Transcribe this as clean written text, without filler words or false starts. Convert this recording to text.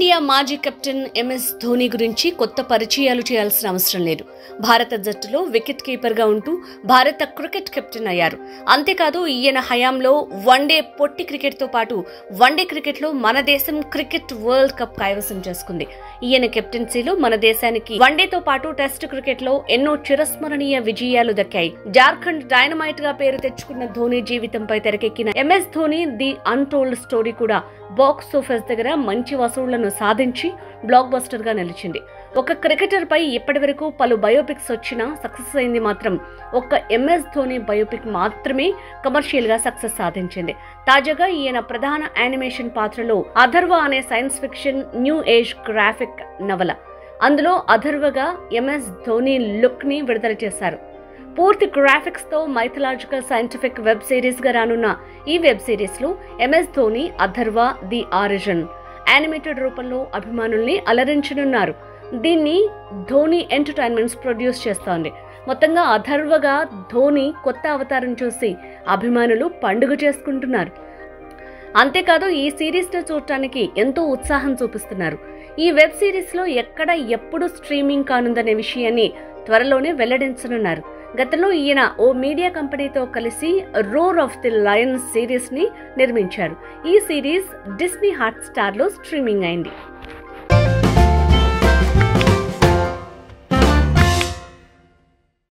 Team India మాజీ captain MS Dhoni గురించి కొత్త పరిచయాలు చేయాల్సిన అవసరం లేదు. భారత జట్టులో వికెట్ కీపర్గా ఉంటూ భారత క్రికెట్ కెప్టెన్ అయ్యారు. అంతేకాదు ఈయన హయాంలో వన్డే పొట్టి క్రికెట్తో పాటు వన్డే క్రికెట్లో మన దేశం క్రికెట్ వరల్డ్ కప్ కైవసం చేసుకుంది. ఈయన కెప్టెన్సీలో మన దేశానికి వన్డేతో పాటు టెస్ట్ క్రికెట్లో ఎన్నో చిరస్మరణీయ విజయాలు దక్కాయి. జార్ఖండ్ డైనమైట్ గా పేరు తెచ్చుకున్న ధోని జీవితంపై తెరకెక్కిన MS Dhoni the untold story కూడా బాక్స్ ఆఫీస్ దగ్గర మంచి వసూళ్లను సాధించి బ్లాక్ బస్టర్ గా నిలిచింది. ఒక క్రికెటర్ పై ఇప్పటి వరకు పలు బయోపిక్స్ వచ్చినా సక్సెస్ అయింది మాత్రం ఒక్క ఎంఎస్ ధోని బయోపిక్ మాత్రమే కమర్షియల్ గా సక్సెస్ సాధించింది. తాజాగా ఈయన ప్రధాన యానిమేషన్ పాత్రలో అథర్వ అనే science fiction new age graphic నవల, అందులో అథర్వగా ఎంఎస్ ధోని లుక్ ని విడుదల చేశారు. పూర్తి గ్రాఫిక్స్ తో మైథలాజికల్ సైంటిఫిక్ వెబ్ సిరీస్ గా రానున్న ఈ వెబ్ సిరీస్ లో MS Dhoni Atharva the origin animated రూపంలో అభిమానుల్ని అలరించనున్నారు. దీన్ని ధోని ఎంటర్టైన్మెంట్స్ ప్రొడ్యూస్ చేస్తోంది. మొత్తంగా అథర్వగా ధోని కొత్త అవతారం చూసి అభిమానులు పండుగ చేసుకుంటున్నారు. అంతేకాదు ఈ సిరీస్ ను చూడటానికి ఎంతో ఉత్సాహం చూపిస్తున్నారు. ఈ వెబ్ సిరీస్ లో ఎక్కడ ఎప్పుడు స్ట్రీమింగ్ కానుందనే విషయాన్ని త్వరలోనే వెల్లడించనున్నారు. గతంలో ఈయన ఓ మీడియా కంపెనీతో కలిసి roar of the lion series ని నిర్మించారు. ఈ సిరీస్ డిస్నీ హాట్ స్టార్ లో స్ట్రీమింగ్ అయింది.